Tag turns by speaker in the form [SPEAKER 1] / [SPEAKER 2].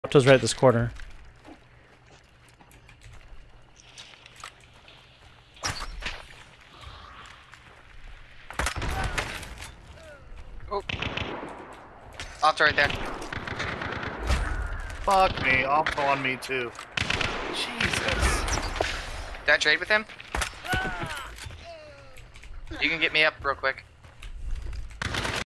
[SPEAKER 1] Opto's right at this corner.
[SPEAKER 2] Oh. Opto right there.
[SPEAKER 3] Fuck me, Opto on me too. Jesus.
[SPEAKER 2] Did I trade with him? You can get me up real quick.